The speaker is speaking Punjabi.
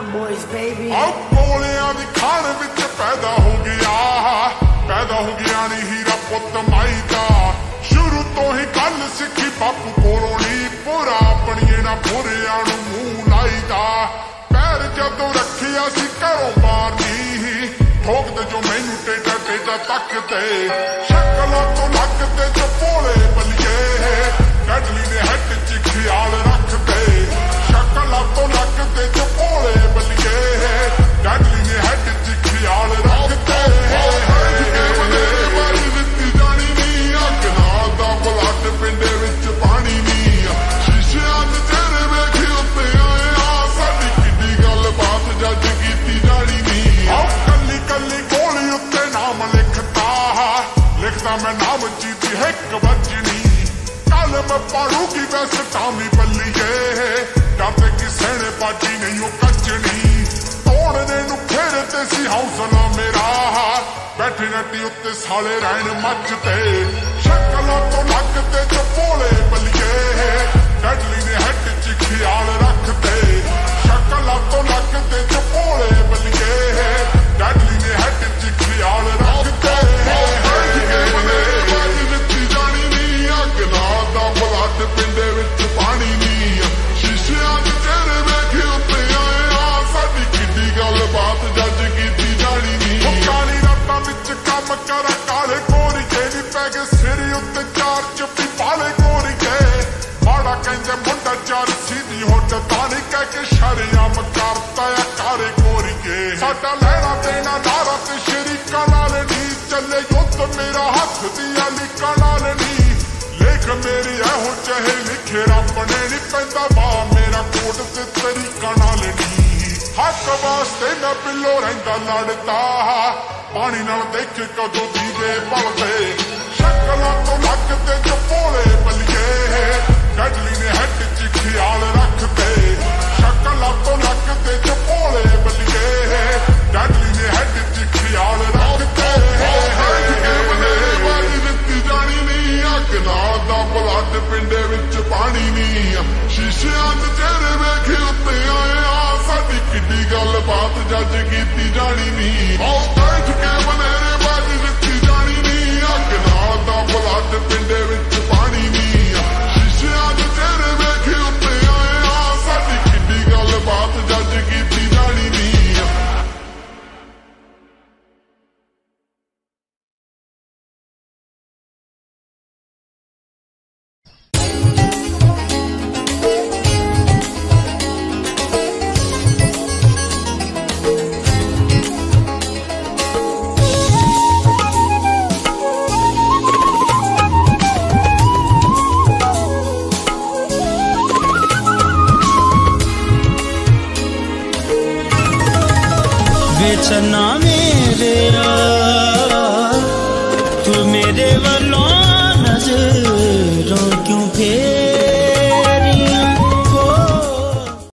boys, baby. ਕੋਲਿਆਂ ਦੀ ਖਾਣ ਵਿੱਚ ਪੈਦਾ ਹੋ ਗਿਆ ਨੀ ਹੀਰਾ ਪੁੱਤ ਮਾਈ ਦਾ। ਸ਼ੁਰੂ ਤੋਂ ਹੀ ਗੱਲ ਸਿੱਖੀ ਬਾਪੂ ਕੋਲੋਂ ਨੀ, ਪੂਰਾ ਬਣੀਏ ਨਾ ਪੂਰਿਆਂ ਨੂੰ ਮੂੰਹ ਲਾਈਦਾ। ਪੈਰ ਜਦੋਂ ਰੱਖਿਆ ਸੀ ਘਰੋਂ ਬਾਹਰ ਨੀ, ਠੋਕਦੇ ਜੋ ਮੈਨੂੰ ਟੇਡਾ ਟੇਡਾ ਤੱਕਦੇ। ਸ਼ਕਲਾਂ ਤੋਂ ਲੱਗਦੇ ਜੋ ਭੋਲੇ ਬੱਲੀਏ, ਡੈਡਲੀ ਨੇ ਹੈਡ 'ਚ ਖਿਆਲ ਰੱਖਦੇ। ਸ਼ਕਲਾਂ ਤੋਂ ਲੱਗਦੇ ਜੋ ਭੋਲੇ ਬੱਲੀਏ, ਡੈਡਲੀ ਨੇ ਹੈਡ 'ਚ ਖਿਆਲ ਰੱਖਦੇ। ਵਾਰੀ ਦਿੱਤੀ ਜਾਣੀ ਨੀ, ਅੱਗ ਨਾਲ ਦਾ ਬਲੱਡ ਪਿੰਡੇ ਵਿੱਚ ਪਾਣੀ ਨੀ। ਸ਼ੀਸ਼ਿਆਂ 'ਚ ਤੇਰੇ ਵੇਖੇ ਉੱਤੇ ਆਏ ਆ, ਸਾਡੀ ਕਿੱਡੀ ਗੱਲਬਾਤ ਜੱਜ ਕੀਤੀ ਜਾਣੀ ਨੀ। ਕੱਲੀ ਕੱਲੀ ਗੋਲੀ ਉੱਤੇ ਨਾਮ ਲਿਖਦਾ ਮੈਂ ਨਾਮ ਜੀਤੀ ਹਿੱਕ ਵੱਜਣੀ। ਕੱਲ ਮੈਂ ਪਾੜੂਗੀ ਵੈਸ ਟਾਮੀ ਬੱਲੀਏ, ਡਰਦੇ ਕਿਸੇ ਨੇ ਬਾਜੀ ਨਹੀਂ ਉਹ ਕੱਜਣੀ। ਤੋੜਨੇ ਨੂੰ ਫੇਰਦੇ ਸੀ ਹੌਸਲਾ ਮੇਰਾ, ਬੈਠੇ ਨੱਟੀ ਉੱਤੇ ਸਾਲੇ ਰਹਿਣ ਮੱਚਦੇ। ਸ਼ਕਲਾਂ ਤੋਂ ਲੱਗਦੇ ਜੋ ਭੋਲੇ ਬੱਲੀਏ, ਡੈਡਲੀ ਨੇ ਹੈਡ 'ਚ ਖਿਆਲ ਰੱਖਦੇ। ਸ਼ਕਲਾਂ ਤੋਂ ਲੱਗਦੇ ਜੋ ਭੋਲੇ ਬੱਲੀਏ, ਡੈਡਲੀ ਨੇ ਹੈਡ 'ਚ ਖਿਆਲ ਰੱਖਦੇ। ਵਾਰੀ ਦਿੱਤੀ ਜਾਣੀ ਨੀ, ਅੱਗ ਨਾਲ ਦਾ ਬਲੱਡ ਪਿੰਡੇ ਵਿੱਚ ਪਾਣੀ ਨੀ। ਸ਼ੀਸ਼ਿਆਂ 'ਚ ਤੇਰੇ ਵੇਖੇ ਉੱਤੇ ਆਏ ਆ, ਸਾਡੀ ਕਿੱਡੀ ਗੱਲਬਾਤ ਜੱਜ ਕੀਤੀ ਜਾਣੀ ਨੀ। ਕਾਲੀ ਰਾਤਾਂ ਵਿੱਚ ਕੰਮ ਕਰ ਕਾਲੇ ਗੋਰੀਏ ਨੀ, ਪੈ ਗਏ ਸਿਰ ਉੱਤੇ ਚਾਰ ਚੁੱਪੀ ਪਾਲੇ ਗੋਰੀਏ। ਮਾੜਾ ਕਹਿੰਦੇ ਮੁੰਡਾ ਚਾਰ ਸਿੱਧੀ ਹੋਟ ਤਾਂ ਨੀ ਕਹਿ ਕੇ ਸ਼ਰੇਆਮ ਕਰਤਾ ਆ ਕਾਰੇ ਗੋਰੀਏ। ਸਾਡਾ ਲੈਣਾ ਦੇਣਾ ਨਾਰਾ ਤੇ ਸ਼ਰੀਕਾਂ ਨਾਲ ਨੀ, ਚੱਲੇ ਯੁੱਧ ਮੇਰਾ ਹੱਥ ਦੀਆਂ ਲੀਕਾਂ ਨਾਲ ਨੀ। ਲੇਖ ਮੇਰੀ ਇਹੋ ਜਿਹੇ ਲਿਖੇ ਰੱਬ ਨੇ ਨੀ, ਪੈਂਦਾ ਵਾ ਮੇਰਾ ਕੋਟ ਤੇ ਤਰੀਕਾਂ ਨਾਲ ਨੀ। ਹੱਕ ਵਾਸਤੇ ਮੈਂ ਪਿੱਲੋ ਰਹਿੰਦਾ ਲੜਦਾ, ਪਾਣੀ ਨਾਲ ਦੇਖੇ ਕਦੋਂ ਦੀਵੇ ਬਲਦੇ। ਸ਼ਕਲਾਂ ਤੋਂ ਲੱਗਦੇ ਜੋ ਭੋਲੇ ਬੱਲੀਏ, ਡੈਡਲੀ ਨੇ ਹੈਡ 'ਚ ਖਿਆਲ ਰੱਖਦੇ। ਸ਼ਕਲਾਂ ਤੋਂ ਲੱਗਦੇ ਜੋ ਭੋਲੇ ਬੱਲੀਏ, ਡੈਡਲੀ ਨੇ ਹੈਡ 'ਚ ਖਿਆਲ ਰੱਖਦੇ। ਵਾਰੀ ਦਿੱਤੀ ਜਾਣੀ ਨੀ, ਅੱਗ ਨਾਲ ਦਾ ਬਲੱਡ ਪਿੰਡੇ ਵਿੱਚ ਪਾਣੀ ਨੀ। ਸ਼ੀਸ਼ਿਆਂ 'ਚ ਤੇਰੇ ਵੇਖੇ ਉੱਤੇ ਆਏ ਆ, ਸਾਡੀ ਕਿੱਡੀ ਗੱਲਬਾਤ ਜੱਜ ਕੀਤੀ ਜਾਣੀ ਨੀ। ਬੈਠ ਕੇ ਬਨੇਰੇ ਵਾਰੀ ਦਿੱਤੀ ਜਾਣੀ ਨੀ, ਅੱਗ ਨਾਲ ਦਾ ਬਲੱਡ ਪਿੰਡੇ ਵਿੱਚ ਪਾਣੀ ਨੀ। ਸ਼ੀਸ਼ਿਆਂ 'ਚ ਤੇਰੇ ਵੇਖੇ ਉੱਤੇ ਆਏ ਆ, ਸਾਡੀ ਕਿੱਡੀ ਗੱਲਬਾਤ ਜੱਜ ਕੀਤੀ ਜਾਣੀ ਨੀ। चन्ना मेरे